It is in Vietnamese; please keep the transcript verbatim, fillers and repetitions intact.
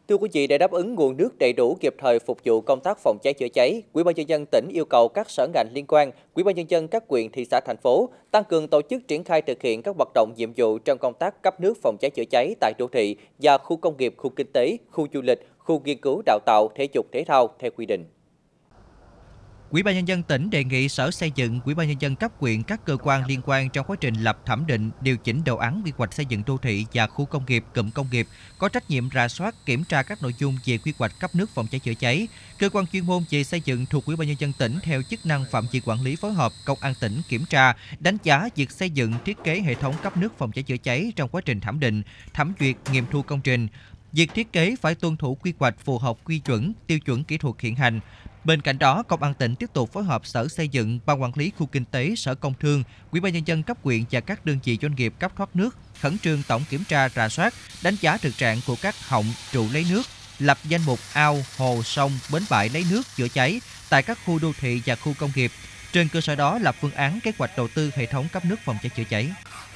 Thưa quý vị, để đáp ứng nguồn nước đầy đủ kịp thời phục vụ công tác phòng cháy chữa cháy, Ủy ban nhân dân tỉnh yêu cầu các sở ngành liên quan, Ủy ban nhân dân các huyện, thị xã, thành phố tăng cường tổ chức triển khai thực hiện các hoạt động nhiệm vụ trong công tác cấp nước phòng cháy chữa cháy tại đô thị và khu công nghiệp, khu kinh tế, khu du lịch, khu nghiên cứu đào tạo, thể dục thể thao theo quy định. Ủy ban nhân dân tỉnh đề nghị Sở Xây dựng, Ủy ban nhân dân cấp huyện, các cơ quan liên quan trong quá trình lập thẩm định, điều chỉnh đồ án quy hoạch xây dựng đô thị và khu công nghiệp, cụm công nghiệp có trách nhiệm rà soát, kiểm tra các nội dung về quy hoạch cấp nước phòng cháy chữa cháy. Cơ quan chuyên môn về xây dựng thuộc Ủy ban nhân dân tỉnh theo chức năng phạm vi quản lý phối hợp Công an tỉnh kiểm tra, đánh giá việc xây dựng, thiết kế hệ thống cấp nước phòng cháy chữa cháy trong quá trình thẩm định, thẩm duyệt, nghiệm thu công trình. Việc thiết kế phải tuân thủ quy hoạch phù hợp quy chuẩn, tiêu chuẩn kỹ thuật hiện hành. Bên cạnh đó, Công an tỉnh tiếp tục phối hợp Sở Xây dựng, Ban quản lý khu kinh tế, Sở Công Thương, Ủy ban nhân dân cấp huyện và các đơn vị doanh nghiệp cấp thoát nước khẩn trương tổng kiểm tra, rà soát, đánh giá thực trạng của các họng, trụ lấy nước, lập danh mục ao, hồ, sông, bến bãi lấy nước chữa cháy tại các khu đô thị và khu công nghiệp. Trên cơ sở đó lập phương án kế hoạch đầu tư hệ thống cấp nước phòng cháy chữa cháy.